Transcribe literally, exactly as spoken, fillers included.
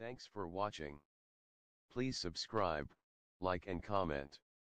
Thanks for watching. Please subscribe, like and comment.